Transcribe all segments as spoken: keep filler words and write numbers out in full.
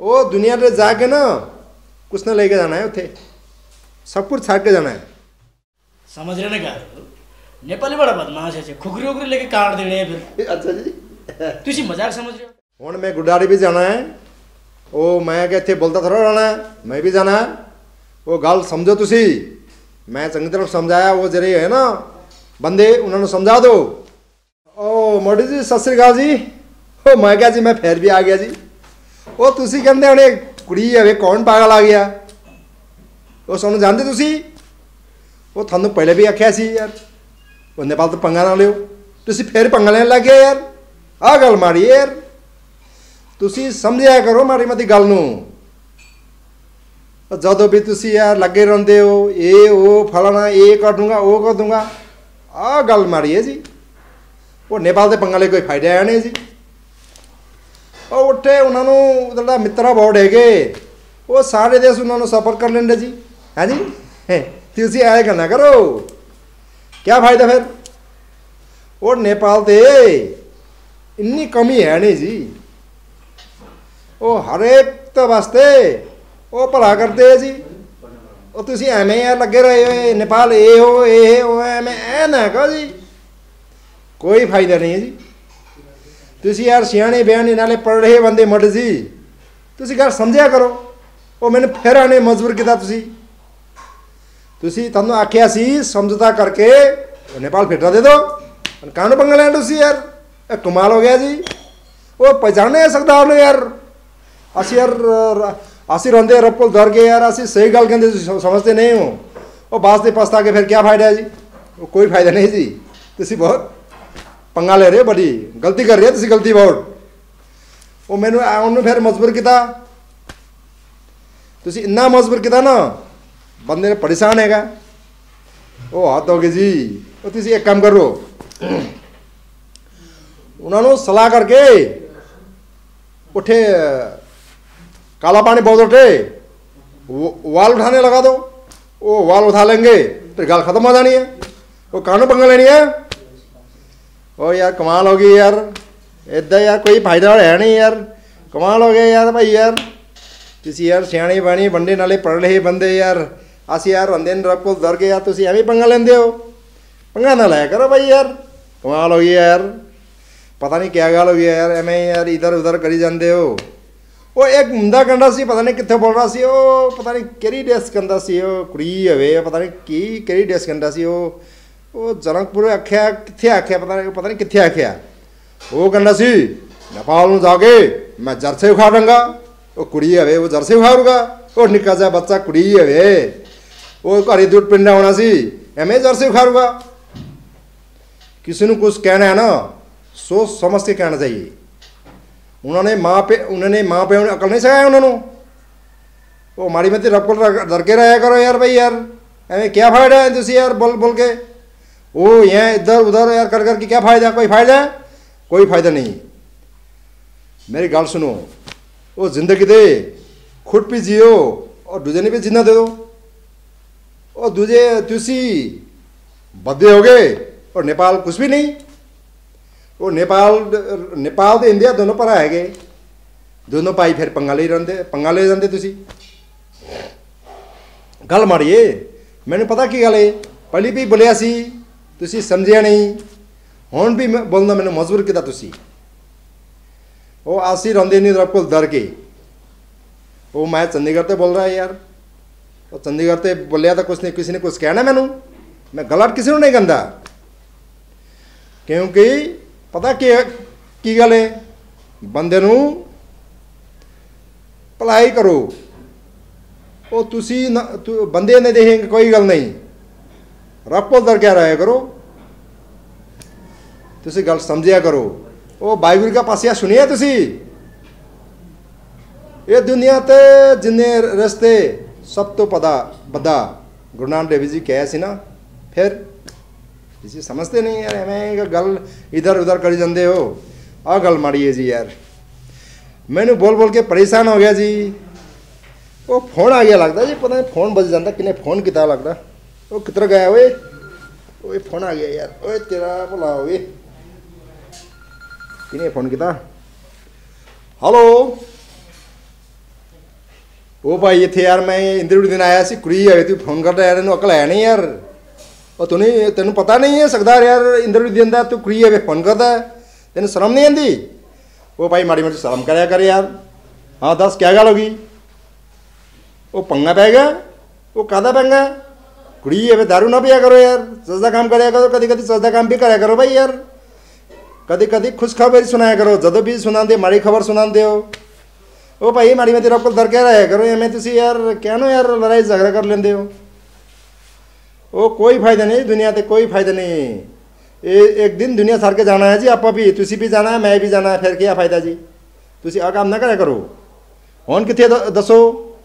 वो दुनिया में जाके ना कुछ ना लेके जाना है उठे सब कुछ छाट के जाना है समझ रहे ना क्या नेपाली बड़ा बदमाश है खुखरी उखरी लेके काट देने हैं फिर अच्छा जी तुसी मजाक समझ रहे हो हूँ मैं गुड्डारी भी जाना है वो मैं क्या इतने बोलता थोड़ा रहना है मैं भी जाना है वो गल समझो तुसी मैं चंगी तरह समझाया वो जरे है ना बंदे उन्होंने समझा दो ओ मोदी जी सत श्री अकाल जी ओ मैं क्या जी मैं फिर भी आ गया जी वो तुसी कहते होने कुड़ी है कौन पागल आ गया वो सुन जानते तुसी वो थानू पहले भी आख्या सी यार वो नेपाल तो पंगा ना लियो तुसी फिर पंगा लेने लग गया यार आ गल मारी यार तुसी समझिया करो मारी मती गल नू जदों भी तुसी यार लगे रहंदे हो ये वो फलाना ये कर दूंगा वो कर दूंगा आ गल मारी है जी वो नेपाल के पंगा ले कोई फायदा है नहीं जी और उठे उन्होंने उधर मित्रा बोर्ड है वो सारे देश उन्होंने सपोर्ट कर लेंगे जी है जी तुसी आए करना करो क्या फायदा फिर और नेपाल ते इन्नी कमी है नहीं जी वो हर एक तो वास्ते वो भला करते है जी वो तुसी एवें यार लगे रहे हो नेपाल ये हो ये हो एवें ऐ ना कहो जी कोई फायदा नहीं है जी तुसी यार सियाने बयाने नाले पढ़ रहे बंदे मड जी तुसी गल समझिया करो वो मैंने फिर आने मजबूर किया तुसी तुसी तन्नू आख्या सी समझौता करके नेपाल फिटा दे दो कानू पंगा लैंड तुसी यार कमाल हो गया जी वो पहचाने सकता आपने यार असी यार असी रंदे रप्पल धर के यार असी सही गल कहते समझते नहीं हो वो बास पछता के फिर क्या फायदा है जी वो कोई फायदा नहीं जी तुसी बहुत पंगा ले रहे हो बड़ी गलती कर रहे हो तुसी गलती बहुत वो मैंने उन्होंने फिर मजबूर किया तुसी इन्ना मजबूर किया ना बंदे ने परेशान हैगा वो हाथ हो गए जी वो तुसी एक काम करो उन्होंने सलाह करके उठे काला पानी बहुत उठे वाल उठाने लगा दो वो वाल उठा लेंगे तो गाल खत्म हो जानी है वो कानों पंगा लेनी है ओ यार कमाल हो गई यार इदा यार कोई फायदा है नहीं यार कमाल हो गया यार भाई यार तुसी यार सियाणी बाणी बंदे नाले पढ़ रहे बंदे यार अस यार बंदे रप्पल धर के यार तुसी एवं पंगा लेंदे हो पंगा ना लाया करो भाई यार कमाल हो गया यार पता नहीं क्या गल हो गया यार एवें यार इधर उधर करी जाते हो वो एक मुंडा कहता सी पता नहीं कितने बोल रहा सी वो पता नहीं केड़ी डेस कहता सी वो कुड़ी हवे पता नहीं की केड़ी डेस कहता सी वो वो जनकपुर आख्या कितने आख्या पता नहीं पता नहीं कितने आख्या वो कहता सी नेपाल में जाके मैं जरसे उखाड़ दूंगा वो कुड़ी हवे वो जरसे उखाड़ूगा वो निका जा बच्चा कुड़ी हवे वो घर दूध पिंडा होना सी एवं जरसे उखाड़ूगा किसी ने कुछ कहना है ना सोच समझ के कहना चाहिए उन्होंने माँ पे उन्होंने माँ पे अकल नहीं सिखाया उन्होंने वो माड़ी मती रपल डर के रहा करो यार भाई यार एवं क्या फायदा है तुसी यार बोल बोल के वो यहाँ इधर उधर यार कर कर के क्या फायदा कोई फायदा है कोई फायदा नहीं मेरी गल सुनो वो जिंदगी दे खुद भी जियो और दूजे ने भी जीना दे दो और दूजे तुसी बदे हो गए और नेपाल कुछ भी नहीं वो नेपाल नेपाल तो इंडिया दोनों पर है गए दोनों भाई फिर पंगा ले रहे पंगा ले जाते तुसी गल मारिए मैंने पता की गल है पहली भी बोलिया सी तुसी समझिया नहीं हुण भी बोलना मैंने मजबूर किया तुसी वो आसी रंदे नहीं रपल डर के वो मैं चंडीगढ़ से बोल रहा है यार वो चंडीगढ़ से बोलिया तो कुछ नहीं किसी ने कुछ कहना मैनू मैं गलत किसी को नहीं कहता क्योंकि पता की की गल है बंदे नू भलाई करो वो तुसी न तु, बंदे ने देखेंगे कोई गल नहीं रप्पल दर क्या रहा करो तुसी गल समझिया करो वो वाहिगुरू का पासिया सुनिए तुसी ये दुनिया ते जिन्ने रस्ते सब तो पता बदा गुरु नानक देव जी कहे सी ना फिर किसी समझते नहीं यार एवं गल इधर उधर करी जाते हो आ गल माड़ी है जी यार मैंने बोल बोल के परेशान हो गया जी वो फोन आ गया लगता जी पता नहीं फोन बज जाता किने फोन कितना लगता वो कितना गया वे वो फोन आ गया यार ओए तेरा भला हो किने फोन किया हेलो ਉਹ ਭਾਈ ਇੱਥੇ ਯਾਰ ਮੈਂ ਇੰਟਰਵਿਊ ਦੇਣ ਆਇਆ ਸੀ, ਕੁੜੀ ਆਈ ਤੂੰ ਫੋਨ ਕਰਦਾ ਯਾਰ, ਇਹਨੂੰ ਅਕਲ ਹੈ ਨਹੀਂ ਯਾਰ। ਉਹ ਤੂੰ ਨਹੀਂ ਤੈਨੂੰ ਪਤਾ ਨਹੀਂ ਹੈ ਸਰਦਾਰ ਯਾਰ ਇੰਟਰਵਿਊ ਦਿੰਦਾ, ਤੂੰ ਕੁੜੀ ਆਵੇ ਫੋਨ ਕਰਦਾ, ਤੈਨੂੰ ਸ਼ਰਮ ਨਹੀਂ ਆਉਂਦੀ? ਉਹ ਭਾਈ ਮਾੜੀ ਮੋਟੀ ਸ਼ਰਮ ਕਰਿਆ ਕਰ ਯਾਰ। ਹਾਂ ਦੱਸ ਕਿਆ ਗੱਲ ਹੋ ਗਈ? ਉਹ ਪੰਗਾ ਪੈ ਗਿਆ? ਉਹ ਕਾਹਦਾ ਪੰਗਾ? ਕੁੜੀ ਆਵੇ ਦਾਰੂ ਨਾ ਪਿਆ ਕਰੋ ਯਾਰ, ਸਜਦਾ ਕੰਮ ਕਰਿਆ ਕਰੋ, ਕਦੀ ਕਦੀ ਸਜਦਾ ਕੰਮ ਵੀ ਕਰਿਆ ਕਰੋ ਭਾਈ ਯਾਰ। ਕਦੀ ਕਦੀ ਖੁਸ਼ਖਬਰੀ ਸੁਣਾਇਆ ਕਰੋ, ਜਦੋਂ ਵੀ ਸੁਣਾਉਂਦੇ ਮਾੜੀ ਖਬਰ ਸੁਣਾਉਂਦੇ ਹੋ। ਉਹ ਭਾਈ ਮਾੜੀ ਮੈਂ ਤੇਰੇ ਕੋਲ ਦਰ ਕੇ ਰਿਹਾ ਕਰੋ, ਐਵੇਂ ਤੁਸੀਂ ਯਾਰ ਕਹਿਣੋ ਯਾਰ ਲੜਾਈ ਝਗੜਾ ਕਰ ਲੈਂਦੇ ਹੋ। ਉਹ ਕੋਈ ਫਾਇਦਾ ਨਹੀਂ ਦੁਨੀਆ ਤੇ, ਕੋਈ ਫਾਇਦਾ ਨਹੀਂ। ਇਹ ਇੱਕ ਦਿਨ ਦੁਨੀਆ ਛੱਡ ਕੇ ਜਾਣਾ ਹੈ ਜੀ, ਆਪਾਂ ਵੀ, ਤੁਸੀਂ ਵੀ ਜਾਣਾ ਹੈ, ਮੈਂ ਵੀ ਜਾਣਾ ਹੈ, ਫਿਰ ਕੀ ਫਾਇਦਾ ਜੀ? ਤੁਸੀਂ ਆਹ ਕੰਮ ਨਾ ਕਰਿਆ ਕਰੋ। ਹੁਣ ਕਿੱਥੇ ਦੱਸੋ?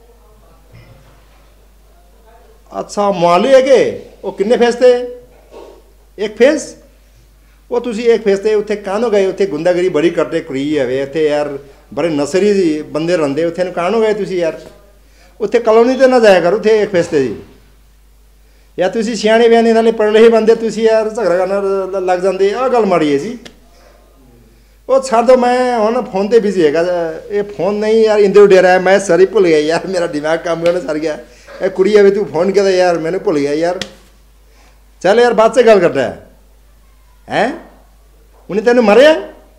ਅੱਛਾ ਮੁਹਾਲੀ ਹੈਗੇ, ਉਹ ਕਿੰਨੇ ਫੇਸ ਤੇ? ਇੱਕ ਫੇਸ? ਉਹ ਤੁਸੀਂ ਇੱਕ ਫੇਸ ਤੇ ਉੱਥੇ ਕਾਹਨੂੰ ਗਏ? ਉੱਥੇ ਗੁੰਡਾਗਰੀ ਬੜੀ ਕਰਦੇ ਕੁੜੀ ਹੈਵੇ, ਇੱਥੇ ਯਾਰ ਬੜੇ ਨਸਰੀ ਬੰਦੇ ਰਹਿੰਦੇ, ਉੱਥੇ ਨੂੰ ਕਾਹਨੂੰ ਗਏ ਤੁਸੀਂ ਯਾਰ? ਉੱਥੇ ਕਲੋਨੀ ਤੇ ਨਾ ਜਾਇਆ ਕਰੋ, ਉੱਥੇ ਇੱਕ ਫੇਸ ਤੇ ਜੀ। ਜਾਂ ਤੁਸੀਂ ਸਿਆਣੇ ਬਿਆਣੇ ਨਾਲੇ ਪੜ੍ਹੇ ਹੀ ਬੰਦੇ, ਤੁਸੀਂ ਯਾਰ ਝਗੜਾ ਕਰਨ ਲੱਗ ਜਾਂਦੇ, ਆਹ ਗੱਲ ਮਾੜੀ ਹੈ ਜੀ। ਉਹ ਛੱਡ ਦਿਓ, ਮੈਂ ਹੁਣ ਫੋਨ ਤੇ ਬਿਜ਼ੀ ਹੈਗਾ। ਇਹ ਫੋਨ ਨਹੀਂ ਯਾਰ ਇੰਦਰ ਡੇਰਾ ਹੈ, ਮੈਂ ਸਾਰੀ ਭੁੱਲ ਗਿਆ ਯਾਰ, ਮੇਰਾ ਦਿਮਾਗ ਕੰਮ ਕਰਨਾ ਸਰ ਗਿਆ। ਇਹ ਕੁੜੀ ਆਵੇ ਤੂੰ ਫੋਨ ਕਰਦਾ ਯਾਰ, ਮੈਨੂੰ ਭੁੱਲ ਗਿਆ ਯਾਰ। ਚੱਲ ਯਾਰ ਬਾਅਦ 'ਚ ਗੱਲ ਕਰਦਾ ਹੈ। ਹੈਂ ਉਹਨੇ ਤੈਨੂੰ ਮਾਰਿਆ?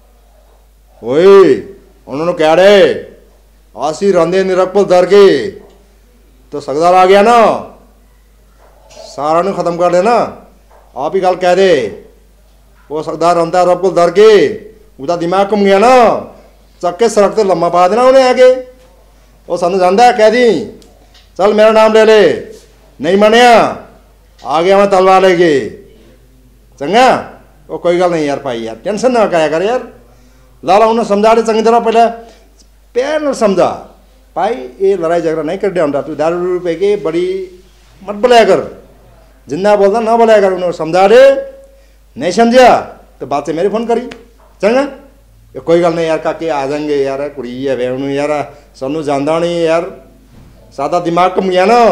ਓਏ ਉਹਨਾਂ ਨੂੰ ਕਹਿ ਰਹੇ ਅਸੀਂ ਰਹਿੰਦੇ ਨਿਰਕਪਲ ਦਰ ਕੇ, ਤਾਂ ਸਰਦਾਰ ਆ ਗਿਆ ਨਾ, ਸਾਰਾ ਨੂੰ ਖਤਮ ਕਰ ਦੇਣਾ। ਆਪ ਹੀ ਗੱਲ ਕਹਿ ਦੇ, ਉਹ ਸਰਦਾਰ ਰਹਿੰਦਾ ਰਕਪਲ ਦਰ ਕੇ, ਉਹਦਾ ਦਿਮਾਗ ਘੁੰਮ ਗਿਆ ਨਾ, ਚੱਕ ਕੇ ਸੜਕ ਤੇ ਲੰਮਾ ਪਾ ਦੇਣਾ ਉਹਨੇ ਆ ਕੇ। ਉਹ ਸਾਨੂੰ ਜਾਂਦਾ, ਕਹਿ ਦੀ ਚੱਲ ਮੇਰਾ ਨਾਮ ਲੈ ਲੈ, ਨਹੀਂ ਮੰਨਿਆ ਆ ਗਿਆ ਮੈਂ ਤਲਵਾਰ ਲੈ ਕੇ, ਚੰਗਾ? ਉਹ ਕੋਈ ਗੱਲ ਨਹੀਂ ਯਾਰ ਭਾਈ ਯਾਰ ਟੈਨਸ਼ਨ ਨਾ ਕਰਿਆ ਕਰ ਯਾਰ। ਲਾਲਾ ਉਹਨੂੰ ਸਮਝਾ ਦੇ ਚੰਗੀ ਤਰ੍ਹਾਂ, ਪਹਿਲਾਂ ਪਿਆਰ ਨਾਲ ਸਮਝਾ ਭਾਈ, ਇਹ ਲੜਾਈ ਝਗੜਾ ਨਹੀਂ ਕੱਢਿਆ ਹੁੰਦਾ, ਤੂੰ ਦਾਰੂ ਦੂਰੂ ਪੀ ਕੇ ਬੜੀ ਮਤ ਬੋਲਿਆ ਕਰ, ਜਿੰਨਾ ਬੋਲਦਾ ਨਾ ਬੋਲਿਆ ਕਰ, ਉਹਨੂੰ ਸਮਝਾ ਦੇ। नहीं समझा तो बात से मेरे फोन करी चंगा कोई गल नहीं यार काके आ जाएंगे यार कुड़ी है वे उन्होंने यार सानू जानदा नहीं यार सादा दिमाग कम गया ना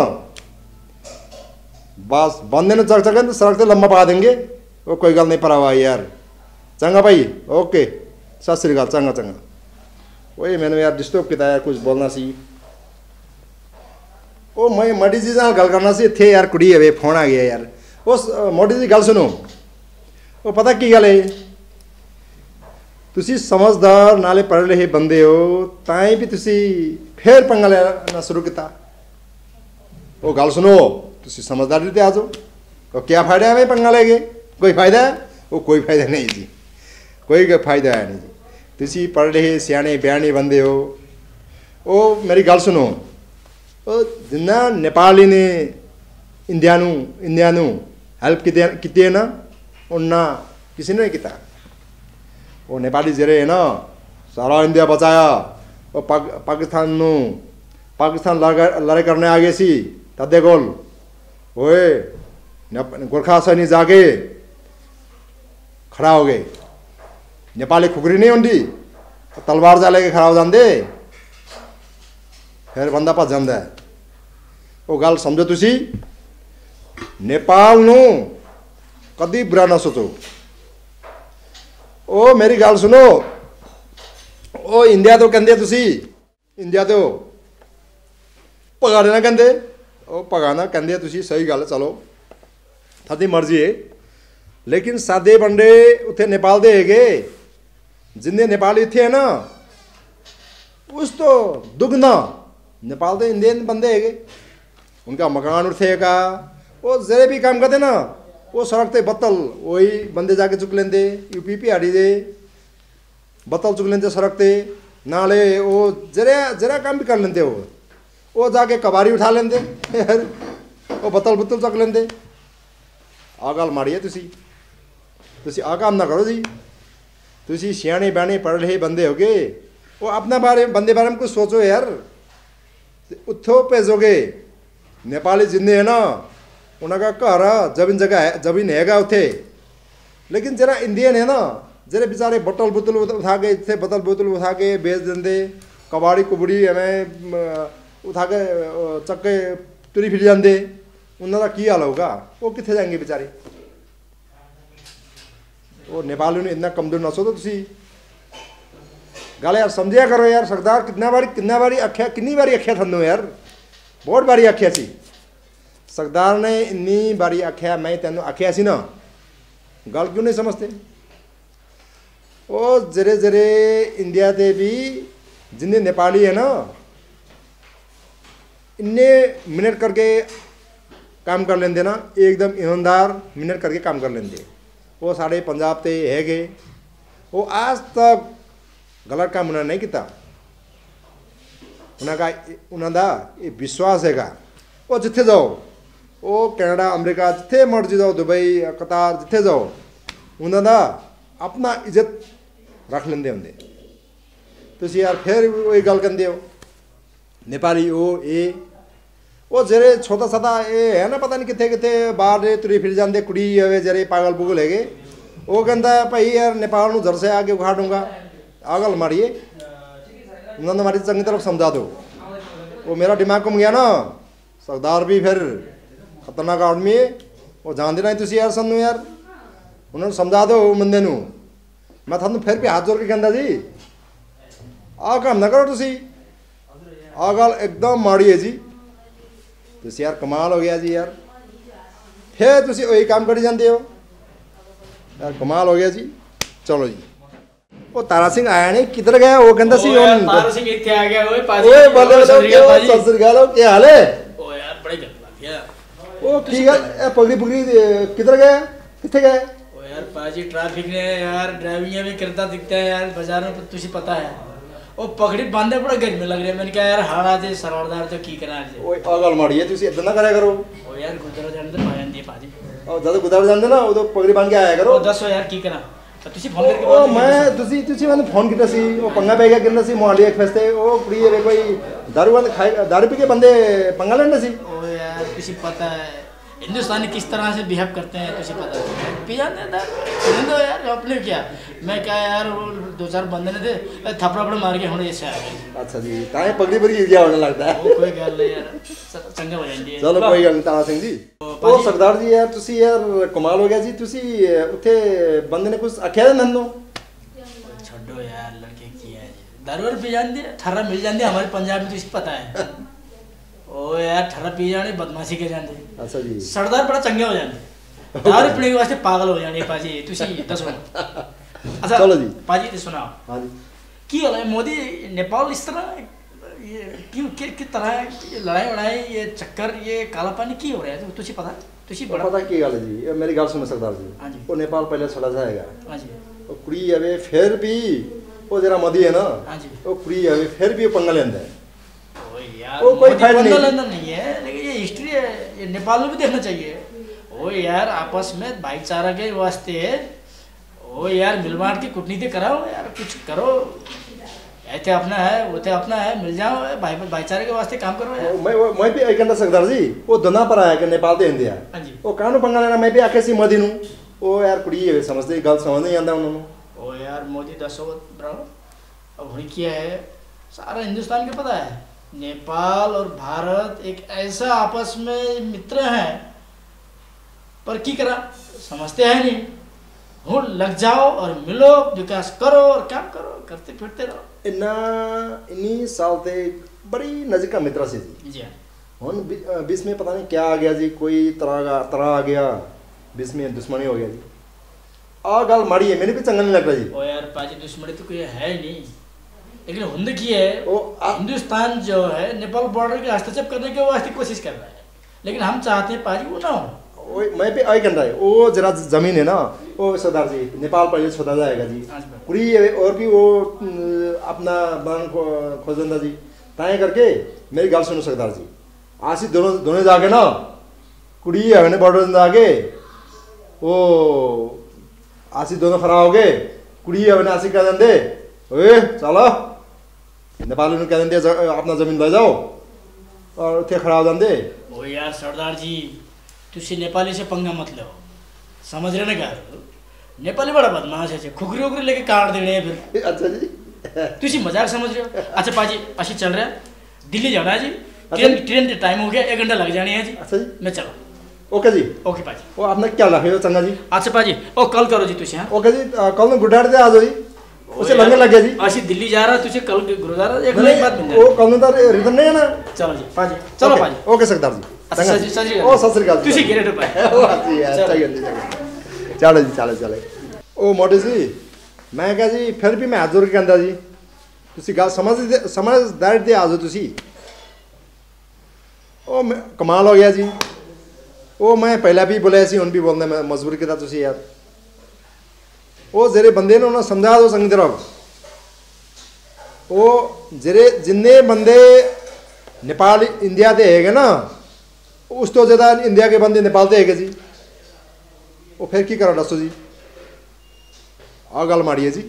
बस बंदे ने चक चक सड़क से लम्बा पा देंगे वो कोई गल नहीं परावा यार चंगा भाई ओके सत श्री अकाल चंगा चंगा वही मैंने यार डिस्टर्ब किया यार कुछ बोलना सी ओ मैं मोदी जी नाल गल करना सी इत्थे यार कुड़ी है वे फोन आ गया यार उस मोदी जी गल सुनो वो पता की गल है तुसी समझदार नाले पढ़ रहे बंदे हो ताई भी तुसी फिर पंगा लेना शुरू किया वो गल सुनो तुसी समझदारी ते आ जाओ तो क्या फायदा है भाई पंगा लेके कोई फायदा है वो कोई फायदा नहीं जी कोई फायदा है नहीं जी तुसी पढ़ रहे सियाने बयाने बंदे हो वो मेरी गल सुनो वो जिन्ना नेपाली ने इंडिया नू इंडिया नू हेल्प की है ना उन्ना किसी ने नहीं किया वो नेपाली जेरे है ना सारा इंडिया बचाया वो पाक, पाकिस्तान नू पाकिस्तान लड़ाई करने आ गए सी तदे गोल ओए गोरखा सैनी जाके खड़ा हो गए नेपाली खुगरी नहीं होंगी तलवार जा लेके खड़ा हो जाते फिर बंदा भज जाता है वो गल समझो तुसी नेपाल नू कदी बुरा ना सोचो ओ मेरी गल सुनो ओ इंडिया तो कहते तुसी इंडिया तो भगाने ना कहते ओ भगाना कहते तुसी सही गल चलो थादी मर्जी है लेकिन सादे बंदे उत्थे नेपाल दे हैगे जिन्ने नेपाली इत्थे है ना उस तो दुगना नेपाल दे इंडियन बंदे हैगे उनका मकान उठेगा वो जरे भी काम करते ना वो सड़क ते बत्तल वही बंदे जाके चुक लेंदे यूपी पिहाड़ी दे बत्तल चुक लेंदे सड़क ते नाले वो जरा जरा काम भी कर लेंदे वो वो जाके कबारी उठा लेंदे वो बत्तल बुत्तल चुक लेंदे आ गल माड़ी है तुसी तुसी आ काम ना करो जी तुसी सियाने बयाने पढ़ रहे बंदे हो गए वो अपना बारे बंदे बारे में कुछ सोचो यार उठो भेजोगे नेपाली जिन्ने है ना उनका घर जमीन जगह है जमीन हैगा उथे लेकिन जरा इंडियन है ना जरा बेचारे बोतल बोतल उठा के इतने बोतल बोतल उठा के बेच देंगे कबाड़ी कुबड़ी हमें उठा के चक्के तुरी फिर जाते उन्होंने की हाल होगा वो कितने जाएंगे बेचारे वो नेपाली ने इतना कमजोर ना सोचो तुसी गल यार समझिया करो यार सरदार कितना बारी कितना बारी आख्या किन्नी बारी आख्या थनू यार बहुत बारी आख्या सी सरदार ने इन्नी बारी आख्या मैं तेन आख्या सी ना गल क्यों नहीं समझते वो जरे जरे इंडिया ते भी जिन्हें नेपाली है ना इन्ने मिनट करके काम कर लेंदे ना एकदम ईमानदार मिनट करके काम कर लेंदे वो साढ़े पंजाब ते है गए वो आज तक गलत काम उन्होंने नहीं किया उन्होंने उन्होंने ये विश्वास हैगा वो जिथे जाओ वो कनाडा अमेरिका जिथे मर्जी जाओ दुबई कतार जिथे जाओ उन्होंने अपना इज्जत रख लेंदे होंगे तुम यार फिर वही गल करते हो नेपाली वो ये वो जरे छोटा सादा ये है ना पता नहीं कितने कितने बाहर तुरी फिर जाते कुड़ी हवे जरे पागल पुगल है वो कहता है भाई यार नेपाल में घर से आगे उखाड़ूंगा आगल मारिए उन्होंने हमारी चंगी तरफ समझा दो वो मेरा दिमाग घूम गया ना सरदार भी फिर खतरनाक आदमी है वो जानते ना तुम यार सानू यार उन्होंने समझा दो बंदे नू मैं थानू फिर भी हाथ जोड़ के कहता जी आ काम ना करो तुसी आ गल एकदम माड़ी है जी तुसी यार कमाल हो गया जी यार फिर तुसी वही काम करी जाते हो यार कमाल हो गया जी चलो जी वो तारा सिंह आया नहीं किधर गया वो कहता सी तारा सिंह इत्थे आ गया ओए पाजी ओए बोले सत श्री अकाल क्या हाल है ओ यार बड़े गल लग गया ओ ठीक है ए पगड़ी पगड़ी किधर गया किथे गया ओ यार पाजी ट्रैफिक ने यार ड्राइविंग भी करता दिखता है यार बाजार में तुझे पता है ओ पगड़ी बांधे बड़ा गर्मी लग रही है मैंने कहा यार हाड़ा जे सरदार तो की करा जे ओए अगल माड़ी है तुसी इतना ना करा करो ओ यार गुजर जाने तो भाई दी पाजी ओ ज्यादा गुजर जाने ना वो तो पगड़ी बांध के आया करो ओ दसो यार की करा तुसी फोन करके ओ मैं तुसी तुसी मैंने फोन किया सी वो पंगा पे गया किन्ना सी मोहाली एक्सप्रेस ते ओ कुड़ी है कोई दारू वाले खाए दारू पी के बंदे पंगा लेने सी ओ यार तुसी पता है हिंदुस्तानी किस तरह से बिहेव करते हैं तुझे पता है पी जाते हैं दारू दो यार अपने क्या मैं क्या यार वो दो चार बंदे ने थे थपड़ा थपड़ा मार के होने ऐसे आ गए अच्छा जी ताए पगड़ी पगड़ी क्या होने लगता है वो कोई गल नहीं यार चंगा हो जाएंगे चलो कोई गल नहीं तारा सिंह जी ओ सरदार जी यार तुसी यार कमाल हो गया जी तुसी उथे बंदे ने कुछ आख्या नन्नो छोड़ो यार लड़के की है दारू पी जाते ठर्रा मिल जाते हमारे पंजाब में तुझे पता है ओ यार ठर्रा पी जाने बदमाशी के जाते अच्छा जी सरदार बड़ा चंगे हो जाते दारू पीने के वास्ते पागल हो जाने पाजी तुसी दसो अच्छा चलो जी पाजी ते सुनाओ हां जी की होला मोदी नेपाल इस तरह ये क्यों कि, कि तरह ये लड़ाई वड़ाई ये चक्कर ये काला पानी की हो रहा है तुझे पता तुझे बड़ा पता की गल जी ये मेरी गल सुनो सरदार जी हां जी वो नेपाल पहले चला जाएगा हां जी वो कुड़ी अबे फिर भी वो जरा मदी है ना हां जी वो कुड़ी अबे फिर भी पंगा लेंदा है ओ यार वो कोई फायदा नहीं लेना नहीं है लेकिन ये हिस्ट्री है ये नेपाल में भी देखना चाहिए ओ यार आपस में भाईचारा के वास्ते ओ यार मिलबांट की कूटनीति कराओ यार कुछ करो ऐसे अपना है वो तो अपना है मिल जाओ भाई भाईचारे के वास्ते काम करो यार मैं मैं भी कहना सरदार जी वो दोना पर आया कि नेपाल दे इंडिया हां जी वो कानू पंगा लेना मैं भी आके सी मदी नु ओ यार कुड़ी है समझते गल समझ नहीं आंदा उन्होंने ओ यार मोदी दसो ब्रो अब हुई क्या है सारा हिंदुस्तान के पता है नेपाल और भारत एक ऐसा आपस में मित्र हैं पर की करा समझते हैं नहीं हो लग जाओ और मिलो विकास करो और काम करो करते फिरते रहो इन्ना इन्नी साल ते बड़ी नजदीक का मित्र से जी जी हुन बीच में पता नहीं क्या आ गया जी कोई तरह तरह आ गया बीच में दुश्मनी हो गया जी आ गल माड़ी है मैंने भी चंगा नहीं लग रहा जी ओ यार पाजी दुश्मनी तो कोई है ही नहीं लेकिन हुंद की है ओ हिंदुस्तान जो है नेपाल बॉर्डर के हस्तक्षेप करने के वास्ते कोशिश कर रहा है लेकिन हम चाहते हैं पाजी वो ना हो ओ मैं भी आई कहता है वो जरा जमीन है ना वो सरदार जी नेपाल पहले छोड़ा जाएगा जी कुड़ी और भी वो अपना बन खोजंदा जी ताए करके मेरी गल सुनो सरदार जी आसी दोनों दोनों जाके ना कुड़ी है बॉर्डर जाके वो आसी दोनों खड़ा हो गए कुड़ी है आसी कह देंगे ओए चलो नेपाली कह देंगे अपना जमीन ले जाओ और उठे खड़ा हो जाते ओ यार सरदार जी तुसी नेपाली से पंगा मत लो समझ रहे ना क्या नेपाली बड़ा बदमाश है खुखरी उखरी लेके काट देने फिर अच्छा जी तुसी मजाक समझ रहे हो अच्छा पाजी असी चल रहे हैं दिल्ली जाना है जी ट्रेन ट्रेन टाइम हो गया एक घंटा लग जाने है जी अच्छा जी मैं चलो ओके जी ओके पाजी वो आपने क्या लगे हो चंगा जी अच्छा पाजी ओ कॉल करो जी तुसी हां ओके जी कल में गुड नाइट दे आ जाओ जी उसे लगने लग गया जी। ऐसी दिल्ली जा रहा तुझे कल गुरुद्वारा एक नहीं, बात मिल वो कल तो रिटर्न नहीं है ना। चलो जी पाजी चलो ओके, पाजी ओके सरदार जी। अच्छा सर जी सर जी ओ सत श्री अकाल ਤੁਸੀਂ ਕਿਹੜੇ ਟਪਾਏ ਉਹ ਜੀ ਹੈ ਚੰਗਾ ਜੀ ਚੰਗਾ ਚਲੋ ਜੀ ਚਲੋ ਚਲੇ ਉਹ ਮੋਢੀ ਜੀ ਮੈਂ ਕਿਹਾ ਜੀ ਫਿਰ ਵੀ ਮੈਂ ਹੱਥ ਜੋੜ ਕੇ ਕਹਿੰਦਾ ਜੀ ਤੁਸੀਂ ਗੱਲ ਸਮਝਦੇ ਸਮਝਦਾਰ ਦੇ ਆਜੋ ਤੁਸੀਂ ਉਹ ਮੈਂ- ਕਮਾਲ ਹੋ ਗਿਆ ਜੀ ਉਹ ਮੈਂ ਪਹਿਲਾਂ ਵੀ ਬੋਲਿਆ ਸੀ ਹੁਣ ਵੀ ਬੋਲਣਾ ਮੈਂ ਮਜਬੂਰ ਕੀਤਾ ਤੁਸੀਂ ਯਾਰ ਉਹ ਜਿਹੜੇ ਬੰਦੇ ਨੇ ਉਹਨਾਂ ਨੂੰ ਸਮਝਾ ਦਿਓ ਚੰਗੀ ਤਰ੍ਹਾਂ ਉਹ ਜਿਹੜੇ ਜਿੰਨੇ ਬੰਦੇ नेपाल इंडिया ਦੇ ਹੈਗੇ ਨਾ ਉਸ ਤੋਂ ਜ਼ਿਆਦਾ ਇੰਡੀਆ ਕੇ ਬੰਦੇ नेपाल ਦੇ ਹੈਗੇ ਜੀ ਉਹ ਫਿਰ ਕੀ ਕਰਾਂ ਦੱਸੋ ਜੀ ਆਹ ਗੱਲ ਮਾੜੀ ਹੈ ਜੀ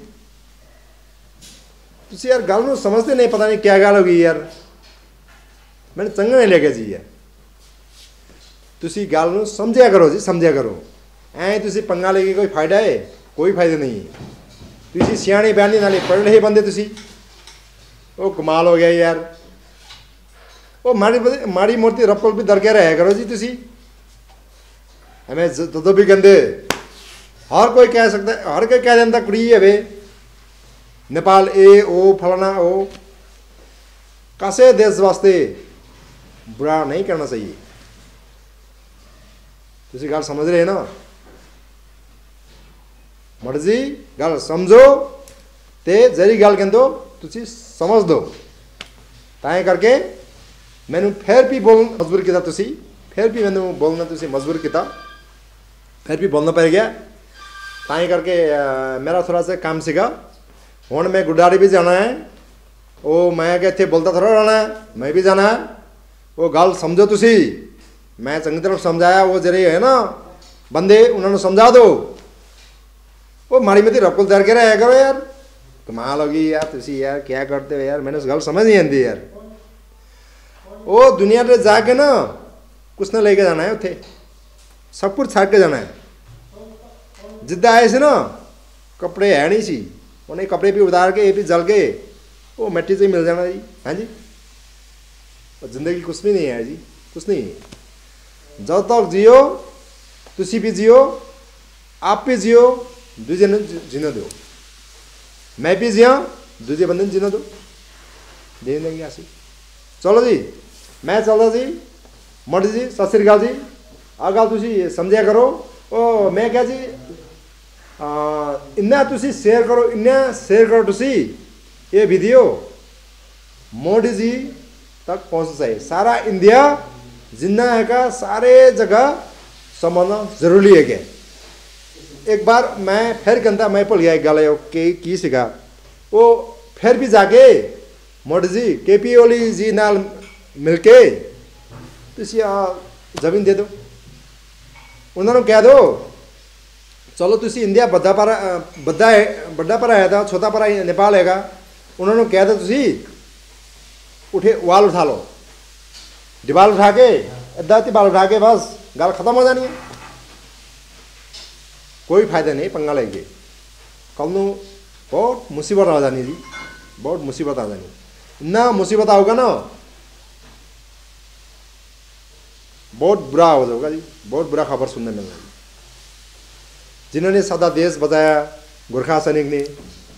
ਤੁਸੀਂ ਯਾਰ ਗੱਲ ਨੂੰ ਸਮਝਦੇ ਨਹੀਂ ਪਤਾ ਨਹੀਂ ਕੀ ਗੱਲ ਹੋ ਗਈ ਯਾਰ ਮੈਨੂੰ ਚੰਗਾ ਨਹੀਂ ਲੱਗਿਆ ਜੀ ਯਾਰ ਤੁਸੀਂ ਗੱਲ ਨੂੰ ਸਮਝਿਆ ਕਰੋ ਜੀ ਸਮਝਿਆ ਕਰੋ ਐ ਤੁਸੀਂ ਪੰਗਾ ਲੈ ਕੇ ਕੋਈ ਫਾਇਦਾ ਹੈ ਕੋਈ ਫਾਇਦਾ ਨਹੀਂ ਤੁਸੀਂ ਸਿਆਣੇ ਬਿਆਨੀ ਨਾਲੇ ਪੜ੍ਹ ਰਹੇ ਬੰਦੇ ਤੁਸੀਂ ਉਹ ਕਮਾਲ ਹੋ ਗਿਆ ਯਾਰ ਉਹ ਮਾੜੀ ਮਾੜੀ ਮੋਟੀ ਰੱਪਲ ਵੀ ਦਰ ਕੇ ਰਹਿਆ ਕਰੋ ਜੀ ਤੁਸੀਂ ਐਵੇਂ ਜਦੋਂ ਵੀ ਕਹਿੰਦੇ ਹਰ ਕੋਈ ਕਹਿ ਸਕਦਾ ਹਰ ਕੋਈ ਕਹਿ ਦਿੰਦਾ ਕੁੜੀ ਹੈ ਵੇ नेपाल ਇਹ ਉਹ ਫਲਾਣਾ ਉਹ ਕਿਸੇ ਦੇਸ਼ ਵਾਸਤੇ ਬੁਰਾ ਨਹੀਂ ਕਰਨਾ ਚਾਹੀਏ ਤੁਸੀਂ ਗੱਲ ਸਮਝ ਰਹੇ ਨਾ ਮਰਜ਼ੀ ਗੱਲ ਸਮਝੋ ਤੇ ਜਿਹੜੀ ਗੱਲ ਕਹਿੰਦੋ ਤੁਸੀਂ ਸਮਝ ਦੋ ਤਾਂ ਕਰਕੇ ਮੈਨੂੰ ਫਿਰ ਵੀ ਬੋਲਣ ਮਜਬੂਰ ਕੀਤਾ ਤੁਸੀਂ ਫਿਰ ਵੀ ਮੈਨੂੰ ਬੋਲਣਾ ਤੁਸੀਂ ਮਜਬੂਰ ਕੀਤਾ ਫਿਰ ਵੀ ਬੋਲਣਾ ਪੈ ਗਿਆ ਤਾਂ ਕਰਕੇ ਮੇਰਾ ਥੋੜਾ ਜਿਹਾ ਕੰਮ ਸੀਗਾ ਹੁਣ ਮੈਂ ਗੁਰਦੁਆਰੇ ਵੀ ਜਾਣਾ ਹੈ ਉਹ ਮੈਂ ਕਿ ਇੱਥੇ ਬੋਲਦਾ ਥੋੜਾ ਰਹਿਣਾ ਮੈਂ ਵੀ ਜਾਣਾ ਉਹ ਗੱਲ ਸਮਝੋ ਤੁਸੀਂ ਮੈਂ ਚੰਗੀ ਤਰ੍ਹਾਂ ਸਮਝਾਇਆ ਉਹ ਜਿਹੜੇ ਹੈ ਨਾ ਬੰਦੇ ਉਹਨਾਂ ਨੂੰ ਸਮਝਾ ਦਿਓ ਉਹ ਮਾੜੀ ਮੋਟੀ ਰੱਕਲ ਦਰ ਕੇ ਰਹਿਆ ਕਰੋ ਯਾਰ ਕਮਾਲ ਹੋ ਗਈ ਯਾਰ ਤੁਸੀਂ ਯਾਰ ਕੀ ਕਰਦੇ ਹੋ ਯਾਰ ਮੈਨੂੰ ਇਸ ਗੱਲ ਸਮਝ ਨਹੀਂ ਆਉਂਦੀ ਯਾਰ ਉਹ ਦੁਨੀਆ ਤੇ ਜਾ ਕੇ ਨਾ ਕੁਛ ਨਾ ਲੈ ਕੇ ਜਾਣਾ ਹੈ ਉੱਥੇ ਸਭ ਕੁਝ ਛੱਡ ਕੇ ਜਾਣਾ ਹੈ ਜਿੱਦਾਂ ਆਏ ਸੀ ਨਾ ਕੱਪੜੇ ਹੈ ਨਹੀਂ ਸੀ ਉਹਨੇ ਕੱਪੜੇ ਵੀ ਉਤਾਰ ਕੇ ਇਹ ਵੀ ਜਲ ਗਏ ਉਹ ਮਿੱਟੀ 'ਚ ਹੀ ਮਿਲ ਜਾਣਾ ਜੀ ਹਾਂਜੀ ਉਹ ਜ਼ਿੰਦਗੀ ਕੁਛ ਵੀ ਨਹੀਂ ਹੈ ਜੀ ਕੁਛ ਨਹੀਂ ਜਦ ਤੱਕ ਜੀਓ ਤੁਸੀਂ ਵੀ ਜੀਓ ਆਪ ਵੀ ਜੀਓ ਦੂਜੇ ਨੂੰ ਜੀਣਾ ਦਿਓ ਮੈਂ ਵੀ ਜੀਆਂ ਦੂਜੇ ਬੰਦੇ ਨੂੰ ਜੀਣਾ ਦਿਓ ਦੇ ਦੇਂਗੇ ਅਸੀਂ ਚਲੋ ਜੀ ਮੈਂ ਚੱਲਦਾ ਜੀ ਮੋਢੀ ਜੀ ਸਤਿ ਸ੍ਰੀ ਅਕਾਲ ਜੀ ਆਹ ਗੱਲ ਤੁਸੀਂ ਸਮਝਿਆ ਕਰੋ ਉਹ ਮੈਂ ਕਿਹਾ ਜੀ ਇੰਨਾ ਤੁਸੀਂ ਸ਼ੇਅਰ ਕਰੋ ਇੰਨਾ ਸ਼ੇਅਰ ਕਰੋ ਤੁਸੀਂ ਇਹ ਵੀਡੀਓ ਮੋਢੀ ਜੀ ਤੱਕ ਪਹੁੰਚ ਜਾਏ ਸਾਰਾ ਇੰਡੀਆ ਜਿੰਨਾ ਹੈਗਾ ਸਾਰੇ ਜਗ੍ਹਾ ਸਮਝਣਾ ਜ਼ਰੂਰੀ ਹੈਗਾ ਇੱਕ ਵਾਰ ਮੈਂ ਫਿਰ ਕਹਿੰਦਾ ਮੈਂ ਭੁੱਲ ਗਿਆ ਇੱਕ ਗੱਲ ਕਿ ਕੀ ਸੀਗਾ ਉਹ ਫਿਰ ਵੀ ਜਾ ਕੇ ਮੋਢੀ ਜੀ ਕੇ ਪੀ ਓਲੀ ਜੀ ਨਾਲ ਮਿਲ ਕੇ ਤੁਸੀਂ ਆ ਜ਼ਮੀਨ ਦੇ ਦਿਓ ਉਹਨਾਂ ਨੂੰ ਕਹਿ ਦਿਓ ਚਲੋ ਤੁਸੀਂ ਇੰਡੀਆ ਵੱਡਾ ਪਰ ਵੱਡਾ ਵੱਡਾ ਭਰਾ ਹੈ ਤਾਂ ਛੋਟਾ ਭਰਾ ਨੇਪਾਲ ਹੈਗਾ ਉਹਨਾਂ ਨੂੰ ਕਹਿ ਦਿਓ ਤੁਸੀਂ ਉਠੇ ਵਾਲ ਉਠਾ ਲਓ ਦੀਵਾਲ ਉਠਾ ਕੇ ਇੱਦਾਂ ਦੀ ਵਾਲ ਉਠਾ ਕੇ ਬਸ ਗੱਲ ਖਤਮ ਹੋ ਜਾਣੀ ਹੈ ਕੋਈ ਫਾਇਦਾ ਨਹੀਂ ਪੰਗਾ ਲੈ ਕੇ ਕੱਲ ਨੂੰ ਬਹੁਤ ਮੁਸੀਬਤ ਆ ਜਾਣੀ ਜੀ बहुत मुसीबत आ जानी ना मुसीबत आओगा ना बहुत बुरा हो जाएगा जी बहुत बुरा खबर सुनने मिल रही जिन्होंने सादा देश बचाया गुरखा सैनिक ने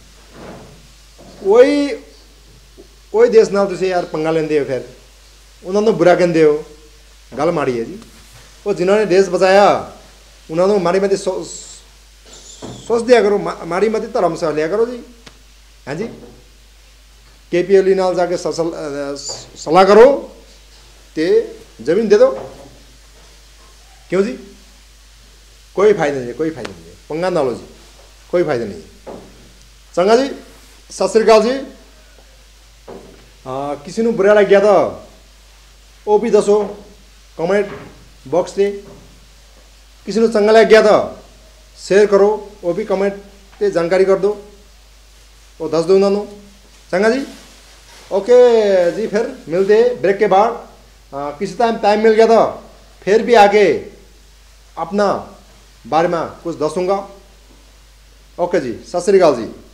वही वही देश नाल तुसीं यार पंगा लेंदे हो फिर उन्होंने बुरा कहते हो गल माड़ी है जी वो जिन्होंने देश बचाया उन्होंने माड़ी मती सो, सोच दिया करो माड़ी मती धर्म से लिया करो जी हाँ जी के पी एल नाल जाके सलाह करो ते जमीन दे दो क्यों जी कोई फायदा नहीं कोई फायदा नहीं पंगा ना लो जी कोई फायदा नहीं चंगा जी सत श्री अकाल जी हाँ किसी को बुरा लग गया था वो भी दसो कमेंट बॉक्स से किसी को चंगा लग गया था शेयर करो वो भी कमेंट पे जानकारी कर दो वो दस दो उन्होंने चंगा जी ओके जी फिर मिलते ब्रेक के बाद किसी टाइम टाइम मिल गया था फिर भी आगे अपना बारे में कुछ दसूँगा ओके जी सत श्री अकाल जी।